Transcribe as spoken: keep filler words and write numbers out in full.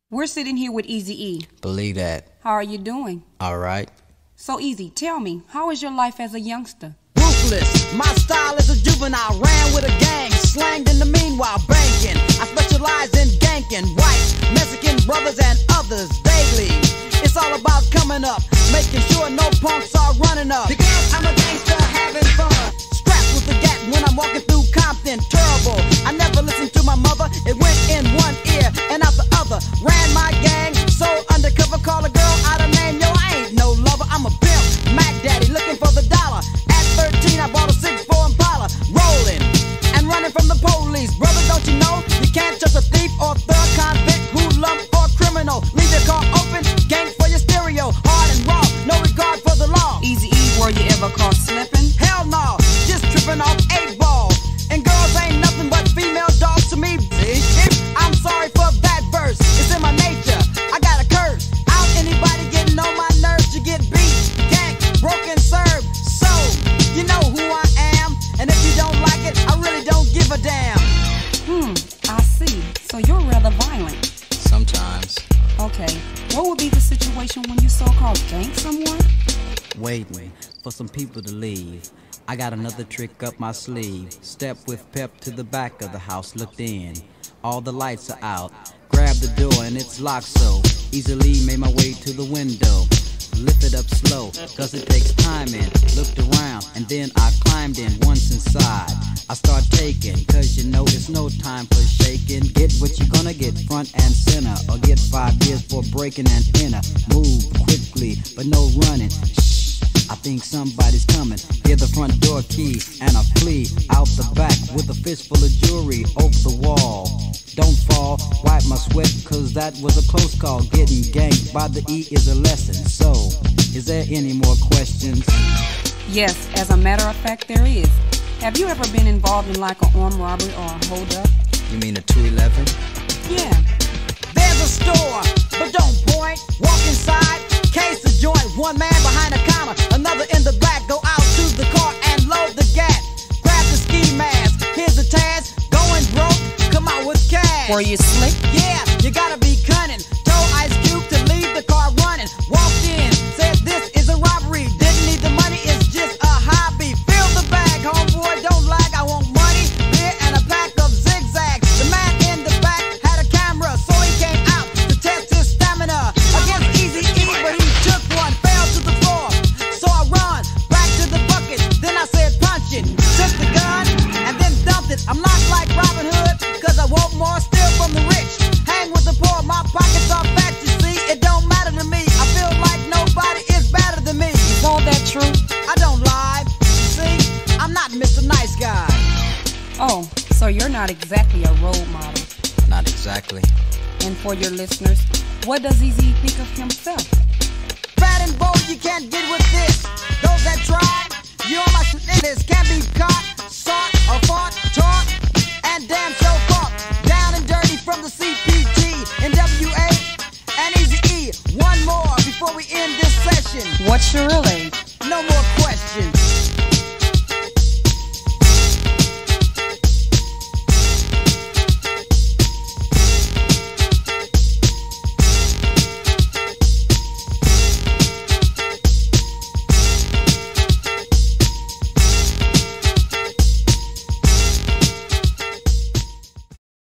We're sitting here with Eazy-E. Believe that. How are you doing? All right. So Easy, tell me, how is your life as a youngster? Ruthless, my style is a juvenile. Ran with a gang, slanged in the meanwhile banking. I specialize in ganking white, Mexican brothers and others daily. It's all about coming up, making sure no punks are running up. Because I'm a gangster having fun, strapped with the gat when I'm walking through Compton. Terrible, I never listened to my mother. It went in one ear and out the other. Ran my gang, so undercover, call a girl out of name. Yo, I ain't no lover, I'm a pimp, Mac Daddy, looking for the dollar. At thirteen, I bought a six four Impala, rolling and running from the police. Brother, don't you know you can't trust a thief or thug, convict, hoodlum or criminal. Leave your car open, gang for your stereo, hard and raw, no regard for the law. Eazy-E, were you ever caught slipping? Hell no, just tripping off eight ball. And girls ain't nothing but female dogs to me. I'm sorry for that verse, it's in my nature. I got a curse. Out anybody getting on my nerves, you get beat, ganked, broken, served. So you know who I am, and if you don't like it, I really don't give a damn. Hmm, I see. So you're rather violent. Sometimes. Okay, what would be the situation when you so-called gank someone? Waiting for some people to leave. I got another trick up my sleeve. Step with pep to the back of the house, looked in. All the lights are out. Grabbed the door and it's locked, so easily made my way to the window. Lifted up slow, cause it takes time in. Looked around and then I climbed in. Once inside, I start taking, cause you know it's no time for shaking. Get what you're gonna get, front and center, or get five years for breaking and enter. Move quickly, but no running. Shh, I think somebody's coming. Hear the front door key and I flee out the back with a fistful of jewelry over the wall. Don't fall, wipe my sweat, cause that was a close call. Getting ganked by the E is a lesson. So, is there any more questions? Yes, as a matter of fact, there is. Have you ever been involved in like an armed robbery or a hold-up? You mean a two eleven? Yeah. There's a store, but don't point. Walk inside, case the joint. One man behind the counter, another in the back. Go out to the car and load the gat. Grab the ski mask, here's the task. Going broke, come out with cash. Were you slick? Yeah, you gotta be cunning. Told Ice Cube to leave the car running. Walked in, said this is a robbery. Didn't need the money, it's just a hobby. Fill the bag, homeboy, don't lag. I want money, beer, and a pack of zigzags. The man in the back had a camera, so he came out to test his stamina. Against Eazy-E, but he took one, fell to the floor. So I run back to the bucket, then I said punch it. Took the gun, and then dumped it. I'm not like Robin Hood, cause I want more, steal from the rich. Hang with the poor, my pockets are fat, you see. It don't matter to me, I feel like nobody is better than me. Is all that true? I don't lie, you see, I'm not Mister Nice Guy. Oh, so you're not exactly a role model. Not exactly. And for your listeners, what does Eazy think of himself? Fat and bold, you can't get with this. Those that try, you on my shit this can't be caught, sought or fought, taught, and damn show caught. Down and dirty from the C P T, N W A, and Eazy-E. One more before we end this session. What's your real